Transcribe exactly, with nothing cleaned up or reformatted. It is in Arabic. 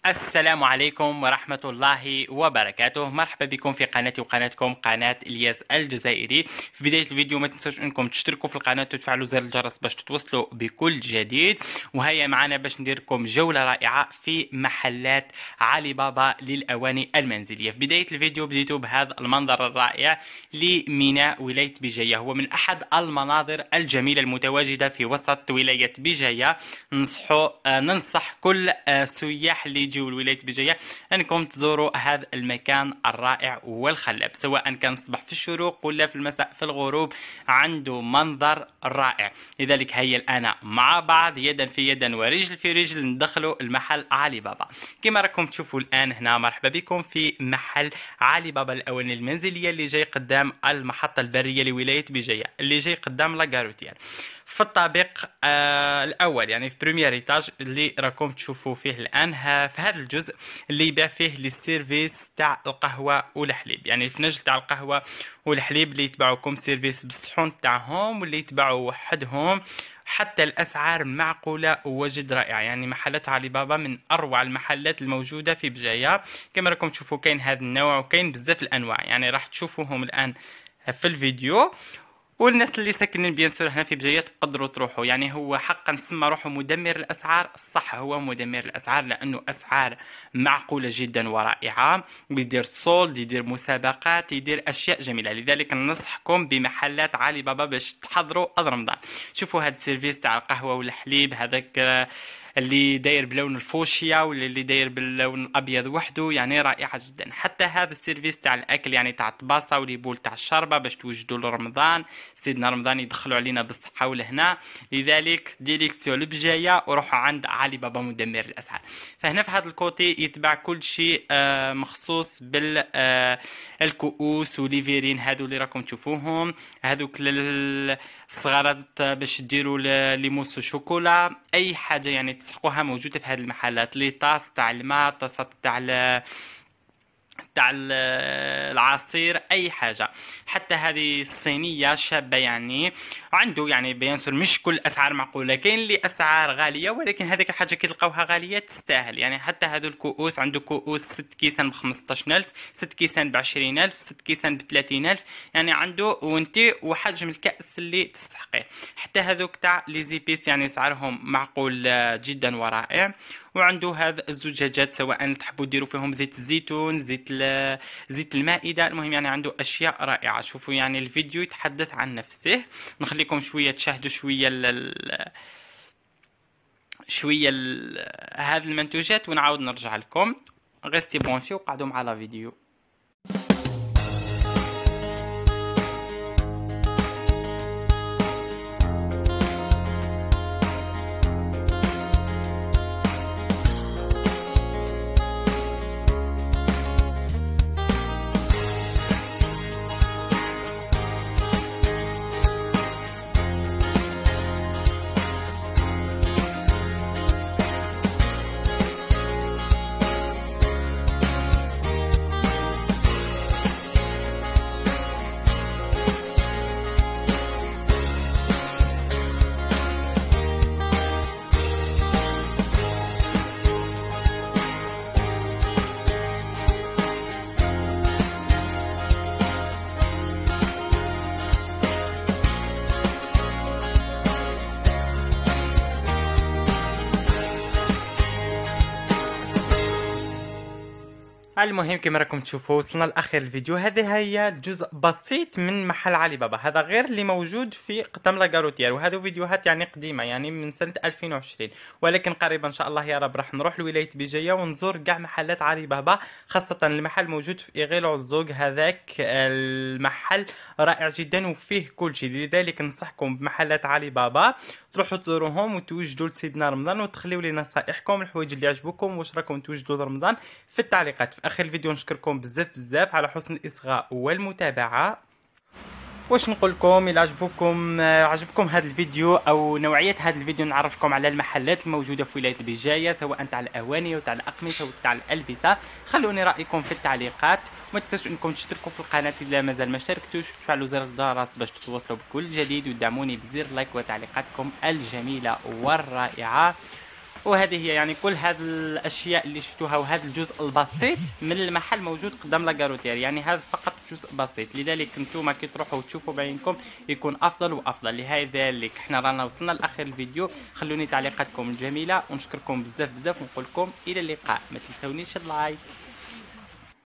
السلام عليكم ورحمة الله وبركاته. مرحبا بكم في قناتي وقناتكم قناة الياس الجزائري. في بداية الفيديو ما تنسوش انكم تشتركوا في القناة وتفعلوا زر الجرس باش تتوصلوا بكل جديد. وهيا معنا باش ندير لكم جولة رائعة في محلات علي بابا للأواني المنزلية. في بداية الفيديو بديتوا بهذا المنظر الرائع لميناء ولاية بجاية، هو من أحد المناظر الجميلة المتواجدة في وسط ولاية بجاية. ننصحوا آه، ننصح كل آه، سياح اللي يجيو لولاية بجاية انكم تزوروا هذا المكان الرائع والخلاب، سواء كان الصباح في الشروق ولا في المساء في الغروب، عنده منظر رائع. لذلك هيا الآن مع بعض يدا في يدا ورجل في رجل ندخلوا المحل علي بابا. كما راكم تشوفوا الآن هنا، مرحبا بكم في محل علي بابا الأواني المنزلية اللي جاي قدام المحطة البرية لولاية بجاية، اللي جاي قدام لاكاروتير في الطابق آه الاول، يعني في بريمير ايتاج اللي راكم تشوفوا فيه الان. ها في هذا الجزء اللي يبيع فيه لي سيرفيس تاع القهوه والحليب، يعني الفناجل تاع القهوه والحليب اللي يتبعوكم سيرفيس بالصحون تاعهم واللي يتبعوا وحدهم. حتى الاسعار معقوله وجد رائعه، يعني محلات علي بابا من اروع المحلات الموجوده في بجايه. كما راكم تشوفوا كاين هذا النوع وكاين بزاف الانواع، يعني راح تشوفوهم الان في الفيديو. والناس اللي ساكنين بيان سور هنا في بجاية تقدروا تروحوا، يعني هو حقا تسمى روحه مدمر الاسعار. صح، هو مدمر الاسعار لانه اسعار معقوله جدا ورائعه، ويدير صولد، يدير مسابقات، يدير اشياء جميله. لذلك ننصحكم بمحلات علي بابا باش تحضروا هذا رمضان. شوفوا هذا السيرفيس تاع القهوه والحليب، هذاك آه، اللي داير بلون الفوشيا ولا اللي داير باللون الابيض وحده، يعني رائعه جدا. حتى هذا السيرفيس تاع الاكل، يعني تاع الطباسه وليبول تاع الشربه باش توجدوا لرمضان، سيدنا رمضان يدخلوا علينا بالصحه ولهنا. لذلك ديريكسيون لبجايه وروحوا عند علي بابا مدمر الاسعار. فهنا في هذا الكوتي يتباع كل شيء آه، مخصوص بالكؤوس وليفيرين، هادو اللي راكم تشوفوهم، هادوك الصغارات باش ديروا لي موس شوكولا، اي حاجه يعني تسحقوها موجوده في هذه المحلات. لي طاس تاع الماء، طاسات تاع تاع ال- العصير، اي حاجه. حتى هذه الصينيه شابه، يعني عنده يعني بيان سور مش كل اسعار معقوله، كاين اللي اسعار غاليه ولكن هذيك الحاجه كي تلقاوها غاليه تستاهل. يعني حتى هذو الكؤوس، عنده كؤوس ست كيسان ب خمسطاش ألف، ست كيسان ب عشرين ألف، ست كيسان ب ثلاثين ألف، يعني عنده وانتي وحجم الكأس اللي تستحقيه. حتى هذوك تاع لي زيبيس يعني سعرهم معقول آه، جدا ورائع. وعنده هذا الزجاجات، سواء تحبوا ديروا فيهم زيت الزيتون، زيت ال- زيت المائدة، المهم يعني عنده أشياء رائعة. شوفوا يعني الفيديو يتحدث عن نفسه. نخليكم شوية تشاهدوا شوية ال ال- شوية ال هذه المنتوجات ونعاود نرجع لكم. غيستي بونشي وقعدوا مع لا فيديو. المهم كما راكم تشوفوا وصلنا لاخر الفيديو. هذه هي جزء بسيط من محل علي بابا، هذا غير اللي موجود في قدام لاكاروتير، وهذو فيديوهات يعني قديمه، يعني من سنه ألفين وعشرين. ولكن قريبا ان شاء الله يا رب راح نروح لولايه بجايه ونزور كاع محلات علي بابا، خاصه المحل موجود في ايغيل عزوق. هذاك المحل رائع جدا وفيه كل شيء، لذلك ننصحكم بمحلات علي بابا تروحوا تزوروهم وتوجدوا لسيدنا رمضان، وتخليوا لي نصائحكم، الحوايج اللي عجبوكم واش راكم توجدوا لرمضان في التعليقات. في اخر الفيديو نشكركم بزاف بزاف على حسن الاصغاء والمتابعه. واش نقول لكم، الى عجبكم عجبكم هذا الفيديو او نوعيه هذا الفيديو، نعرفكم على المحلات الموجوده في ولايه البجايه، سواء تاع الاواني وتاع الاقمشه وتاع الالبسه. خلوني رايكم في التعليقات، وما تنسوا انكم تشتركوا في القناه اذا مازال ما اشتركتوش، وتفعلوا زر الجرس باش تتواصلوا بكل جديد، ودعموني بزر لايك وتعليقاتكم الجميله والرائعه. وهذه هي يعني كل هذه الاشياء اللي شفتوها وهذا الجزء البسيط من المحل موجود قدام لاكاروتير، يعني هذا فقط جزء بسيط، لذلك انتم كي تروحوا وتشوفوا بعينكم يكون افضل وافضل. لذلك احنا رانا وصلنا لاخر الفيديو، خلوني تعليقاتكم الجميله ونشكركم بزاف بزاف ونقول لكم الى اللقاء. ما تنسونيش اللايك.